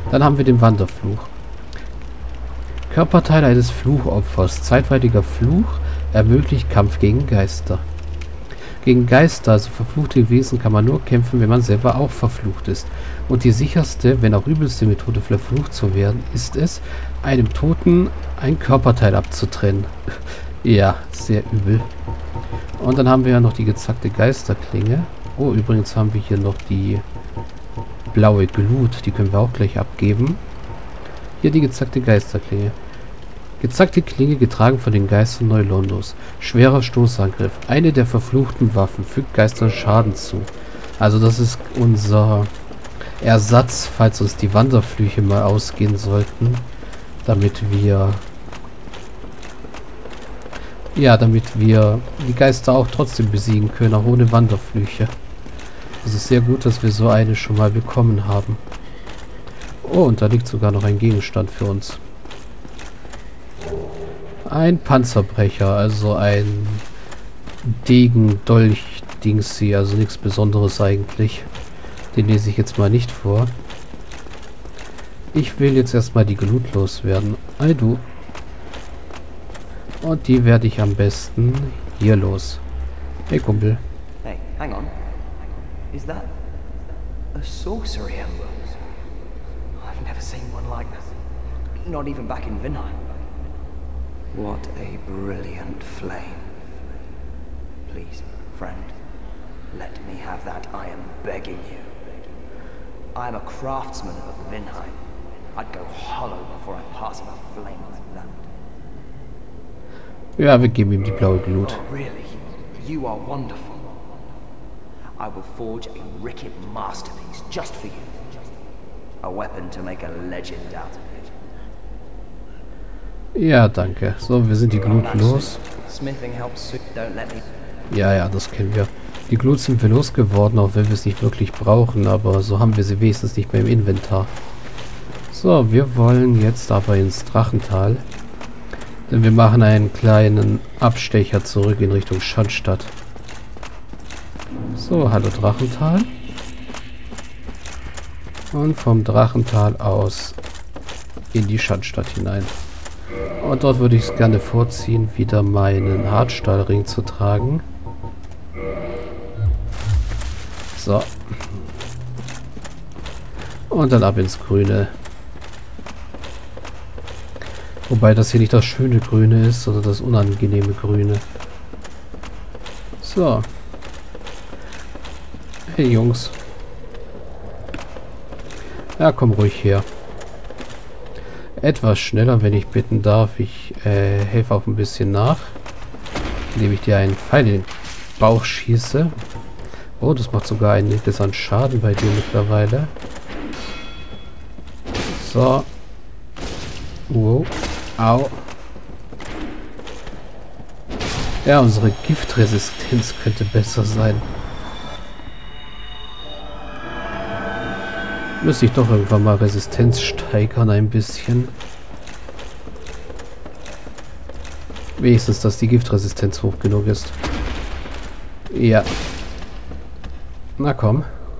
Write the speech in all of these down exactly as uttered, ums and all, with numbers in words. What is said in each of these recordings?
Dann haben wir den Wanderfluch. Körperteile eines Fluchopfers. Zeitweiliger Fluch ermöglicht Kampf gegen Geister. Gegen Geister, also verfluchte Wesen, kann man nur kämpfen, wenn man selber auch verflucht ist. Und die sicherste, wenn auch übelste Methode, verflucht zu werden, ist es, einem Toten ein Körperteil abzutrennen. Ja, sehr übel. Und dann haben wir ja noch die gezackte Geisterklinge. Oh, übrigens haben wir hier noch die blaue Glut. Die können wir auch gleich abgeben. Hier die gezackte Geisterklinge. Gezackte Klinge, getragen von den Geistern Neulondos. Schwerer Stoßangriff. Eine der verfluchten Waffen. Fügt Geistern Schaden zu. Also das ist unser Ersatz, falls uns die Wanderflüche mal ausgehen sollten. Damit wir... Ja, damit wir die Geister auch trotzdem besiegen können, auch ohne Wanderflüche. Es ist sehr gut, dass wir so eine schon mal bekommen haben. Oh, und da liegt sogar noch ein Gegenstand für uns. Ein Panzerbrecher, also ein Degen-Dolch-Dingsy, also nichts Besonderes eigentlich. Den lese ich jetzt mal nicht vor. Ich will jetzt erstmal die Glut loswerden. Ei du. Und die werde ich am besten hier los. Hey Kumpel. Hey, hang on. Is that a sorcery ember? I've never seen one like this. Not even back in Vinheim. What a brilliant flame. Please, friend, let me have that. I am begging you. I am a craftsman of Vinheim. I'd go hollow before I pass him a flame like that. Ja, wir geben ihm die blaue Glut. Oh, really? You are wonderful. I will forge a wicked masterpiece just for you. A weapon to make a legend out of it. Ja, danke. So, wir sind die Glut los. Ja, ja, das kennen wir. Die Glut sind wir losgeworden, auch wenn wir es nicht wirklich brauchen, aber so haben wir sie wenigstens nicht mehr im Inventar. So, wir wollen jetzt aber ins Drachental. Denn wir machen einen kleinen Abstecher zurück in Richtung Schandstadt. So, hallo Drachental. Und vom Drachental aus in die Schandstadt hinein. Und dort würde ich es gerne vorziehen, wieder meinen Hartstahlring zu tragen. So. Und dann ab ins Grüne. Wobei das hier nicht das schöne Grüne ist, sondern das unangenehme Grüne. So. Hey Jungs. Ja, komm ruhig her. Etwas schneller, wenn ich bitten darf. Ich äh, helfe auch ein bisschen nach. Indem ich dir einen Pfeil in den Bauch schieße. Oh, das macht sogar einiges an Schaden bei dir mittlerweile. So. Wow. Au. Ja, unsere Giftresistenz könnte besser sein. Müsste ich doch irgendwann mal Resistenz steigern ein bisschen. Wenigstens, dass die Giftresistenz hoch genug ist. Ja. Na komm.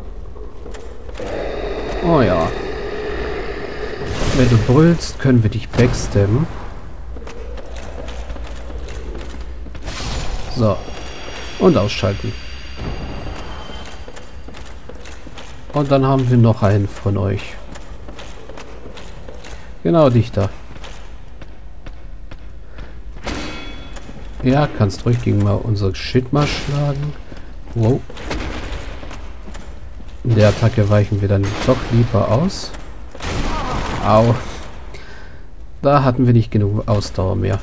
Oh ja. Wenn du brüllst, können wir dich backstabben. So. Und ausschalten. Und dann haben wir noch einen von euch. Genau, dich da. Ja, kannst ruhig gegen mal unser Shit mal schlagen. Wow. In der Attacke weichen wir dann doch lieber aus. Au. Da hatten wir nicht genug Ausdauer mehr.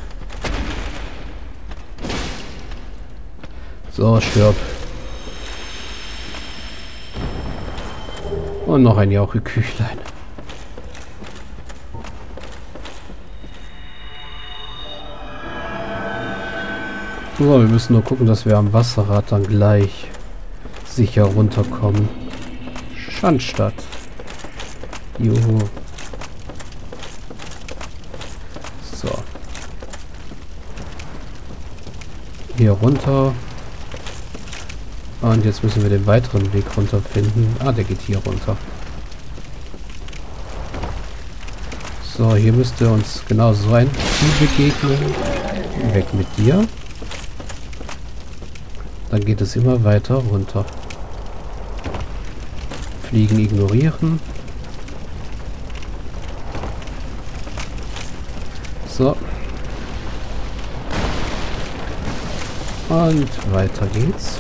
So, stirb. Und noch ein Jaucheküchlein. So, wir müssen nur gucken, dass wir am Wasserrad dann gleich sicher runterkommen. Schandstadt. Juhu. So. Hier runter. Und jetzt müssen wir den weiteren Weg runter finden. Ah, der geht hier runter. So, hier müsste uns genau so ein Ziel begegnen. Weg mit dir. Dann geht es immer weiter runter. Fliegen ignorieren. So. Und weiter geht's.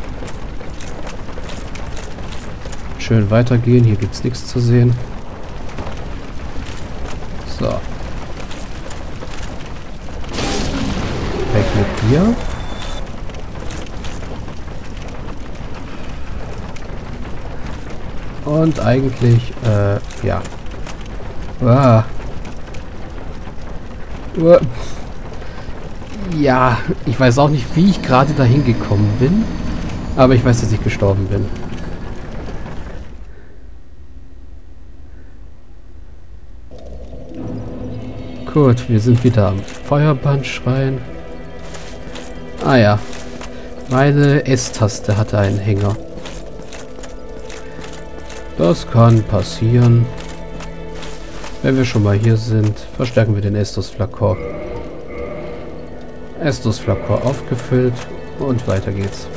Schön weitergehen. Hier gibt's nichts zu sehen. So. Weg mit dir. Und eigentlich, äh, ja. Ah. Uh. Ja, ich weiß auch nicht, wie ich gerade dahin gekommen bin. Aber ich weiß, dass ich gestorben bin. Gut, wir sind wieder am Feuerbandschrein. Ah ja. Meine S-Taste hatte einen Hänger. Das kann passieren. Wenn wir schon mal hier sind, verstärken wir den Estus-Flakor. Estus-Flakor aufgefüllt und weiter geht's.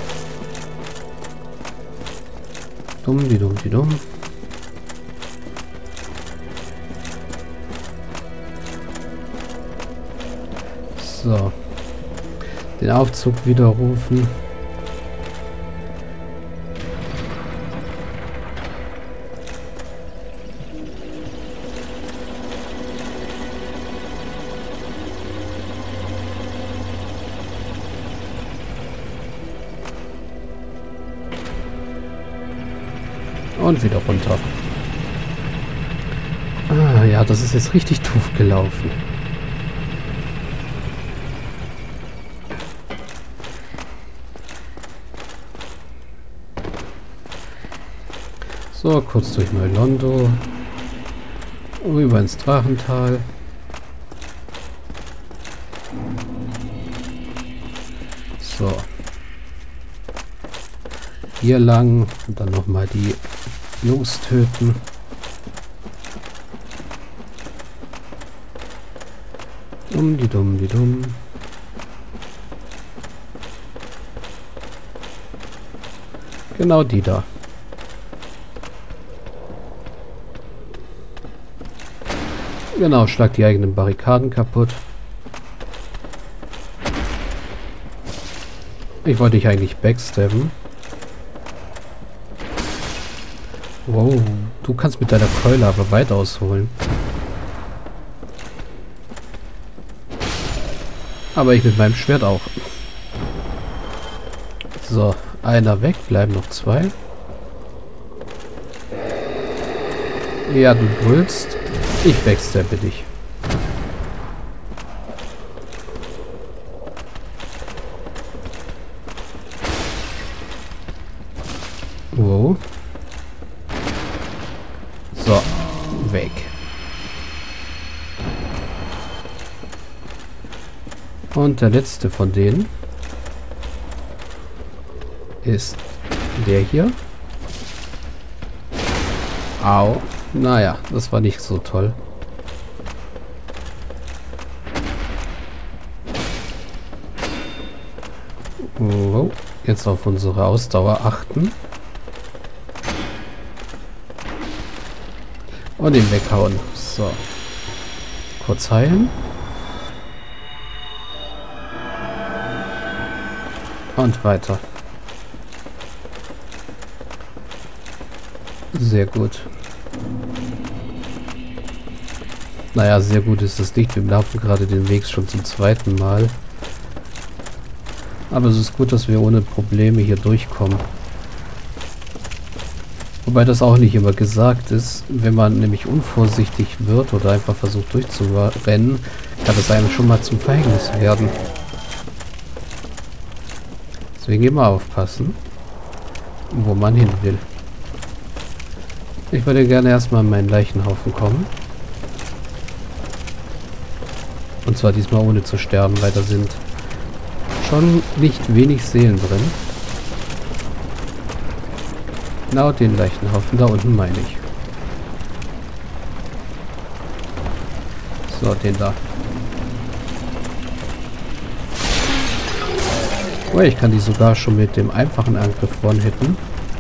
Dumm, die dumm, die dumm. So. Den Aufzug widerrufen. Und wieder runter. Ah ja, das ist jetzt richtig doof gelaufen. So, kurz durch Neulondo. Rüber ins Drachental. So. Hier lang und dann nochmal die Jungs töten. Dumm, die dumm, die dumm. Genau die da. Genau, schlag die eigenen Barrikaden kaputt. Ich wollte dich eigentlich backstabben. Wow, du kannst mit deiner Keule aber weit ausholen. Aber ich mit meinem Schwert auch. So, einer weg, bleiben noch zwei. Ja, du brüllst. Ich backstabbe dich. Wow. So, weg. Und der letzte von denen ist der hier. Au. Naja, das war nicht so toll. Wow. Jetzt auf unsere Ausdauer achten. Und ihn weghauen. So. Kurz heilen. Und weiter. Sehr gut. Naja, sehr gut ist das nicht. Wir laufen gerade den Weg schon zum zweiten Mal. Aber es ist gut, dass wir ohne Probleme hier durchkommen. Wobei das auch nicht immer gesagt ist. Wenn man nämlich unvorsichtig wird oder einfach versucht durchzurennen, kann das einem schon mal zum Verhängnis werden. Deswegen immer aufpassen, wo man hin will. Ich würde gerne erstmal in meinen Leichenhaufen kommen. Und zwar diesmal ohne zu sterben, weil da sind schon nicht wenig Seelen drin. Genau den Leichenhaufen da unten meine ich. So, den da. Oh, ich kann die sogar schon mit dem einfachen Angriff one-hitten.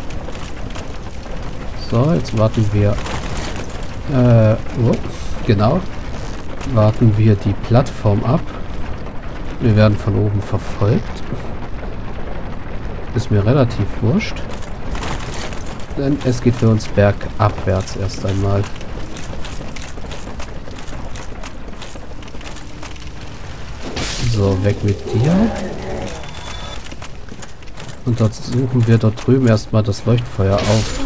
So, jetzt warten wir. Äh, oh, genau. Warten wir die Plattform ab. Wir werden von oben verfolgt. Ist mir relativ wurscht. Denn es geht für uns bergabwärts erst einmal. So, weg mit dir. Und dort suchen wir dort drüben erstmal das Leuchtfeuer auf.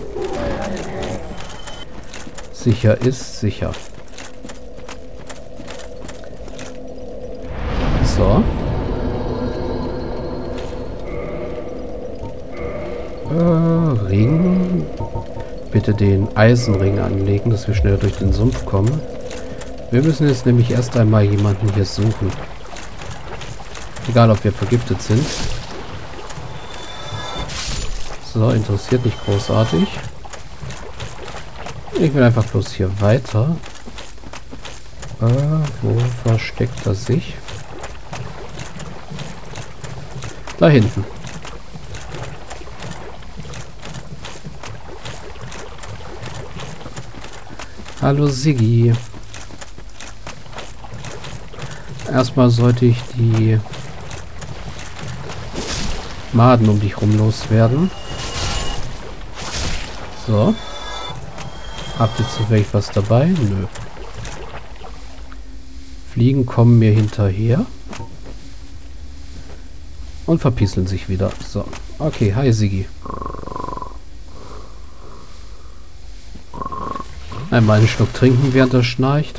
Sicher ist sicher. So. Äh, Ring. Bitte den Eisenring anlegen, dass wir schneller durch den Sumpf kommen. Wir müssen jetzt nämlich erst einmal jemanden hier suchen. Egal, ob wir vergiftet sind. So, interessiert nicht großartig. Ich will einfach bloß hier weiter. Äh, wo versteckt er sich? Da hinten. Hallo Siggi. Erstmal sollte ich die Maden um dich rum loswerden. So. Habt ihr zufällig was dabei? Nö. Fliegen kommen mir hinterher. Und verpieseln sich wieder. So. Okay, hi Siggi. Einmal einen Schluck trinken, während er schnarcht.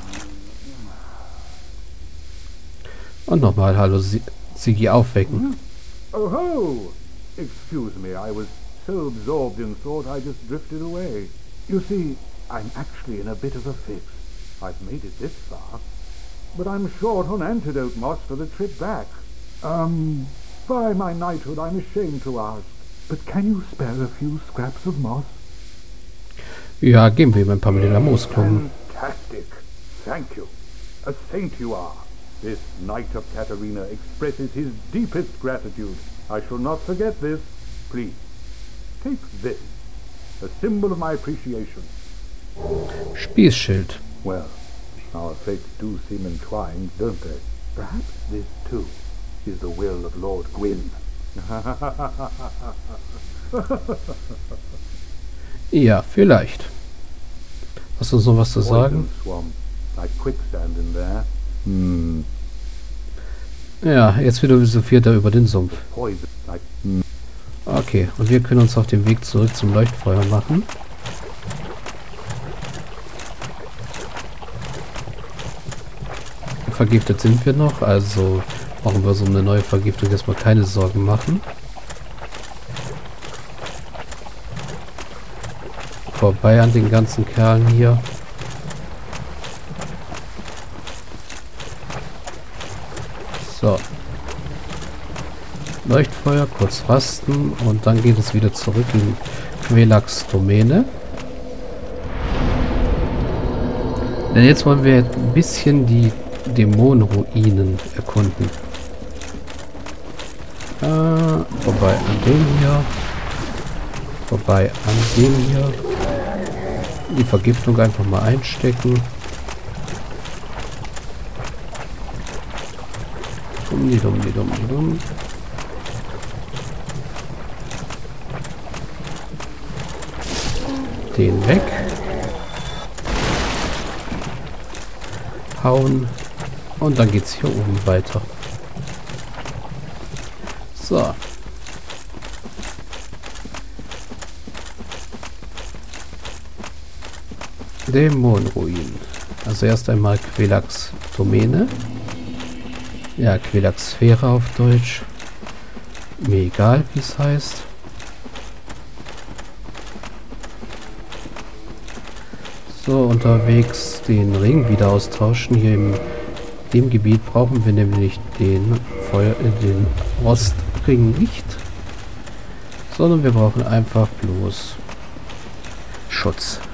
Und nochmal hallo Siggi aufwecken. Oh ho! Excuse me, I was so absorbed in thought I just drifted away. You see, I'm actually in a bit of a fix. I've made it this far, but I'm short on antidote moss for the trip back. Um, by my knighthood, I'm ashamed to ask, but can you spare a few scraps of moss? Ja, geben wir ihm ein paar mit den Moosklumpen. Fantastic. Thank you. A saint you are. This Knight of Katarina expresses his deepest gratitude. I shall not forget this. Please, take this. A symbol of my appreciation. Spießschild. Well, our fates do seem entwined, don't they? Perhaps this, too, is the will of Lord Gwyn. Ja, vielleicht. Hast du uns noch was zu sagen? Hm. Ja, jetzt wieder philosophiert er über den Sumpf. Okay, und wir können uns auf den Weg zurück zum Leuchtfeuer machen. Vergiftet sind wir noch, also brauchen wir so eine neue Vergiftung erstmal keine Sorgen machen. Vorbei an den ganzen Kerlen hier. So. Leuchtfeuer, kurz rasten und dann geht es wieder zurück in Quelax Domäne. Denn jetzt wollen wir ein bisschen die Dämonenruinen erkunden. Äh, vorbei an dem hier. Vorbei an dem hier. Die Vergiftung einfach mal einstecken. Dumm, die dumm, die dumm, die dumm. Den weg. Hauen. Und dann geht's hier oben weiter. So. Dämonenruinen. Also erst einmal Quelax Domäne. Ja, Quelax Sphäre auf Deutsch. Mir egal, wie es heißt. So, unterwegs den Ring wieder austauschen. Hier im dem Gebiet brauchen wir nämlich den Feuer, äh, den Rostring nicht. Sondern wir brauchen einfach bloß Schutz.